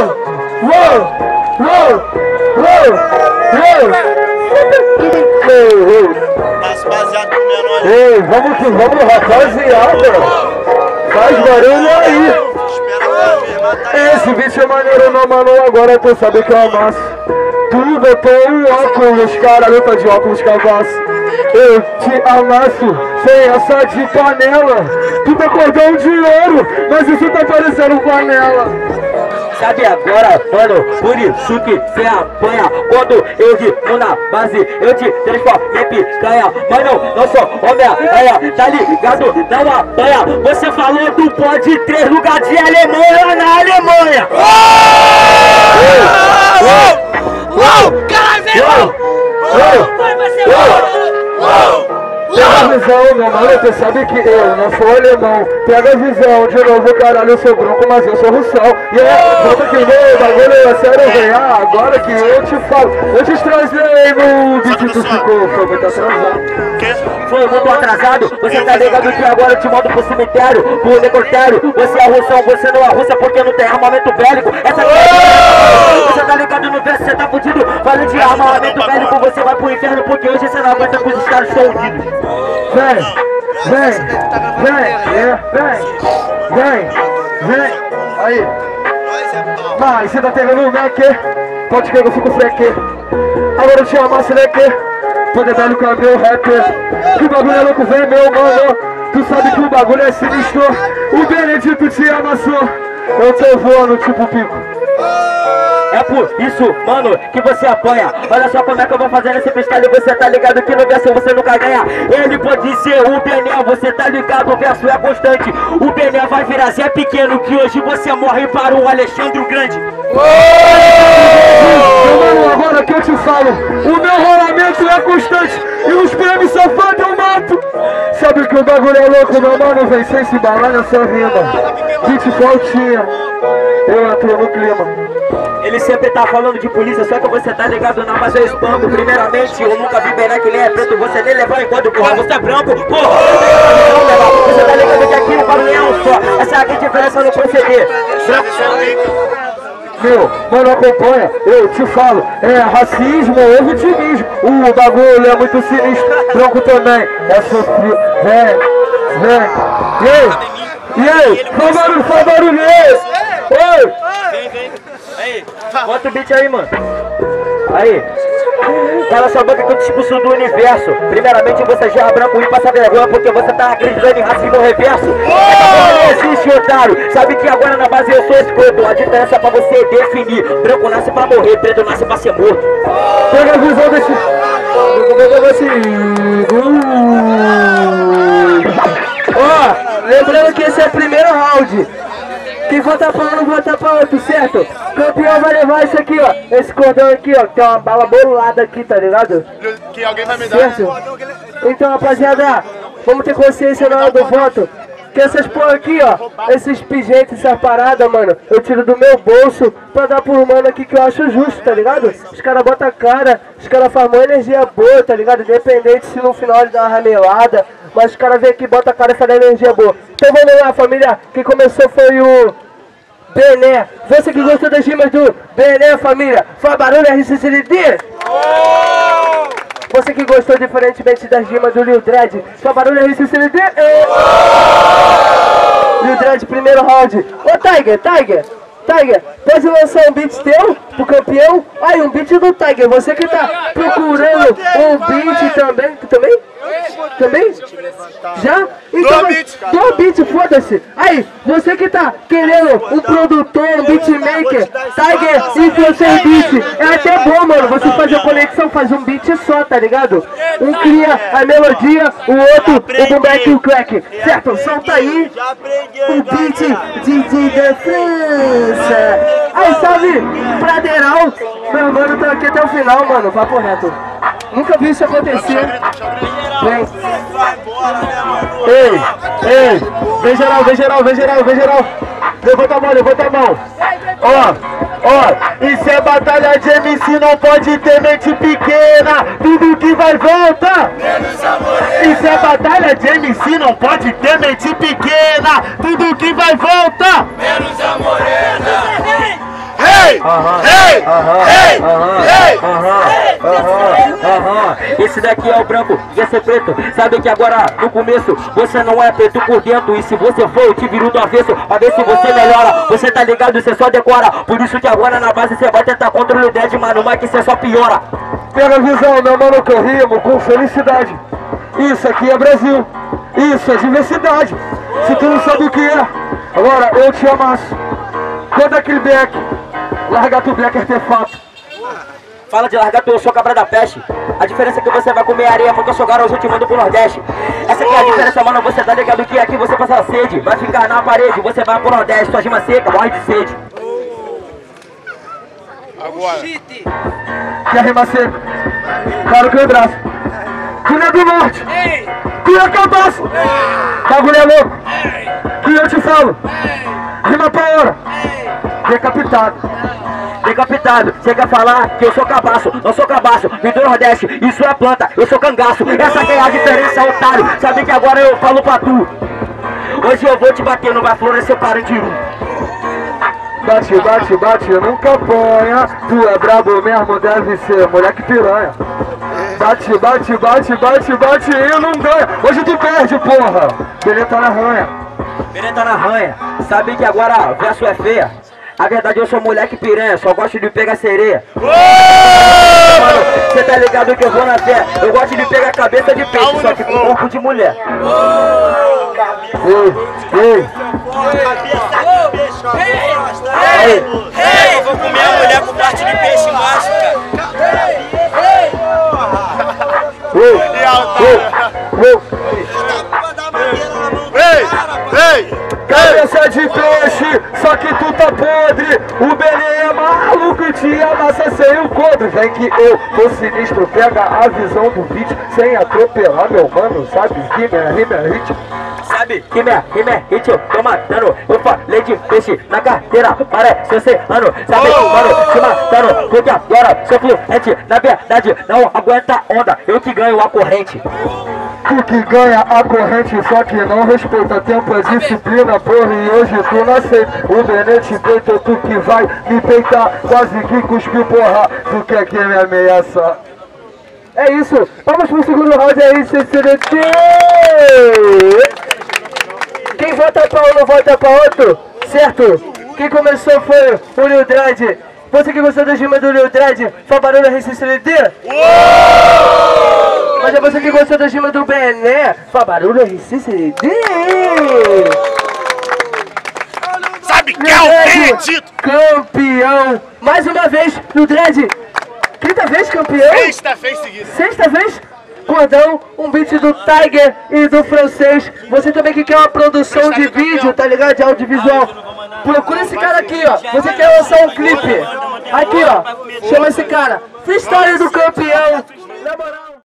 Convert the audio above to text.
Ei, vamos que vamos, rapaziada. Faz barulho aí. Esse bicho é maneiro, não, mano. Agora tu sabe que eu amasso. Tu botou um óculos, caralho, tá de óculos, cagaço. Eu te amasso sem essa de panela. Tu tá cordão de ouro, mas isso tá parecendo panela. Sabe agora, mano, por isso que cê apanha. Quando eu rimo na base, eu te transformo em picanha. Mano, não sou Homem-Aranha, tá ligado? Não apanha. Você falou do pode 3 lugar de Alemanha na Alemanha. Caralho, velho! Pega a visão, meu mano, tu sabe que eu não sou alemão. Pega a visão, de novo, caralho, eu sou branco, mas eu sou russão. E é, volta que meu bagulho é sério, vem. Ah, agora que eu te falo, eu te trazei no beat, tu ficou, foi muito atrasado. Foi muito atrasado, você tá ligado que agora eu te mando pro cemitério, pro necrotério. Você é russão, você não é russa porque não tem armamento bélico. Essa você tá ligado no verso, você tá fudido. Falando de armamento bélico, você vai pro inferno porque hoje você não aguenta com os caras estão unidos. Vem, aí. Vai, você tá pegando o Mac, pode que eu fico freque. Agora eu te amasso, leque. Poder dar no cabelo rapper. Que o bagulho é louco, vem, meu mano. Tu sabe que o bagulho é sinistro. O Benedito te amassou. Eu tô voando tipo pico. É por isso, mano, que você apanha. Olha só como é que eu vou fazer nesse freestyle. Você tá ligado que no verso você nunca ganha. Ele pode ser o Bené, você tá ligado, o verso é constante. O Bené vai virar Zé Pequeno, que hoje você morre para o Alexandre o Grande. Mano, agora que eu te falo, o meu rolamento é constante. E os prêmios safados eu mato. Sabe que o bagulho é louco, meu mano, vem sem se balar nessa rima. Beat faltinha, eu entro no clima. Ele sempre tá falando de polícia, só que você tá ligado na base eu espanco. Primeiramente, eu nunca vi Bené que nem é preto. Você nem levou enquanto, porra, você é branco, porra. Você tá ligado que aqui o bagulho é um só. Essa aqui é a diferença no proceder. Meu, mano, acompanha, eu te falo, é racismo ou vitimismo. O bagulho é muito sinistro, branco também, é sofrido. Vem. E aí, faz barulho, oi! Vem. Aí, bota o beat aí, mano. Aí. Cala sua boca que eu te expulso do universo. Primeiramente você já é branco e passa vergonha porque você tá acreditando em racismo reverso. Não existe, otário. Sabe que agora na base eu sou escroto. A diferença é pra você definir. Branco nasce pra morrer, preto nasce pra ser morto. Pega a visão desse... Ó, lembrando que esse é o primeiro round. Quem vota pra um não vota pra outro, certo? Campeão vai levar isso aqui, ó. Esse cordão aqui, ó. Que tem uma bala bolada aqui, tá ligado? Que alguém vai me dar. Certo? Então, rapaziada, vamos ter consciência na hora do voto. Que essas porra aqui, ó, esses pingentes, essas paradas, mano, eu tiro do meu bolso pra dar pro mano aqui que eu acho justo, tá ligado? Os caras botam a cara, os caras fazem uma energia boa, tá ligado? Independente se no final ele dá uma ramelada, mas os caras vêm aqui, botam a cara e fazem energia boa. Então vamos lá, família, quem começou foi o Bené. Você que gostou das rimas do Bené, família, faz barulho, RCCD! Você que gostou diferentemente das rimas do Lil Dredd, só barulho RCCD. Lil Dredd, primeiro round. Ô Tiger, pode lançar um beat teu pro campeão? Aí, um beat do Tiger, você que tá procurando um beat também. Tu também? Também? Já? Então, dá beat, foda-se. Aí, você que tá querendo um produtor, um beatmaker, Tiger e seu beat, é até bom, mano. Você faz a conexão, faz um beat só, tá ligado? Um cria a melodia, o outro, o boom back e o crack. Certo? Solta aí o beat DJ da França. Aí, salve, Pradeirão. Meu mano, tô aqui até o final, mano. Papo reto. Nunca vi isso acontecer. Vem. Ei, vem geral. Levanta a mão. Ó, isso é batalha de MC, não pode ter mente pequena. Tudo que vai volta. Isso é batalha de MC, não pode ter mente pequena. Tudo que vai volta. Menos a morena. Esse daqui é o branco, esse é preto. Sabe que agora, no começo, você não é preto por dentro. E se você for, eu te viro do avesso, a ver se você melhora. Você tá ligado, você só decora. Por isso que agora na base você vai tentar contra o Dead, mano, mas que você só piora. Pega a visão, meu mano, que eu rimo com felicidade. Isso aqui é Brasil, isso é diversidade. Se tu não sabe o que é, agora eu te amasso. Quando aquele black, larga tu black artefato. Fala de largar tu, eu sou cabra da peste. A diferença é que você vai comer areia porque eu sou garoto, eu te mando pro Nordeste. Essa aqui é a diferença, mano, você tá ligado que aqui você passa sede. Vai ficar na parede, você vai pro Nordeste, sua rima seca, morre de sede. Agora. Que a rima seca, claro que o braço. Tu não é do norte, tu é cabaço. Bagulho é louco, que eu te falo. Rima pra hora, decapitado. Decapitado, você quer falar que eu sou cabaço? Não sou cabaço, vim do Nordeste, isso é planta, eu sou cangaço. Essa que é a diferença, otário, sabe que agora eu falo pra tu. Hoje eu vou te bater, não vai florescer parandiru. Bate, bate, bate, nunca apanha. Tu é brabo mesmo, deve ser moleque piranha. Bate, bate, bate, bate, bate e não ganha. Hoje tu perde, porra. Beleza na ranha. Beleza na ranha, sabe que agora o verso é feia. A verdade eu sou moleque piranha, só gosto de pegar sereia. Mano, cê tá ligado que eu vou na fé. Eu gosto de pegar cabeça de peixe, só que com corpo de mulher. Ei, Eu vou comer a mulher com parte de peixe mágica. cabeça de peixe, só que tu tá podre. O Benê é maluco, te amassa sem o cobre. Vem que eu tô sinistro, pega a visão do beat sem atropelar, meu mano, sabe? Rima é hit. Sabe, rima é hit, eu tô matando. Eu falei de peixe na carteira, parece oceano. Sabe, mano, te matando, porque agora sou fluente. Na verdade, não aguenta onda, eu que ganho a corrente. Tu que ganha a corrente, só que não respeita tempo, é disciplina, porra, e hoje tu não aceita. O Benê te peita, tu que vai me peitar, quase que cuspiu, porra, tu quer que me ameaça. É isso, vamos pro segundo round aí, CCDT! Quem vota pra um não vota pra outro, certo? Quem começou foi o Lil Dredd. Você que gostou da rima do Lil Dredd, faz barulho a RCCD? Mas é você que gostou da rima do Benê, faz barulho a RCCD? Sabe que é o acredito? Campeão! Mais uma vez, Lil Dredd. Quinta vez campeão? Sexta vez seguida. Sexta vez? Cordão, um beat do Tiger e do Francês. Você também que quer uma produção de vídeo, tá ligado? De audiovisual. Procura esse cara aqui, ó. Você quer lançar um clipe? Aqui, ó. Chama esse cara. Freestyle do campeão. Na moral.